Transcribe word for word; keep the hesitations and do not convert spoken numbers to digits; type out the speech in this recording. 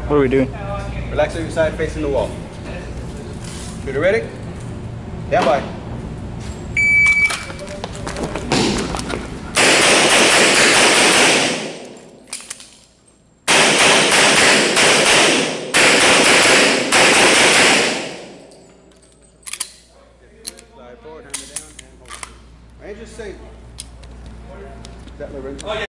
What are we doing? Relax on your side facing the wall. Shooter ready? Stand by. Slide forward, hammer down, and hold. Range is safe. Is that Lorenzo?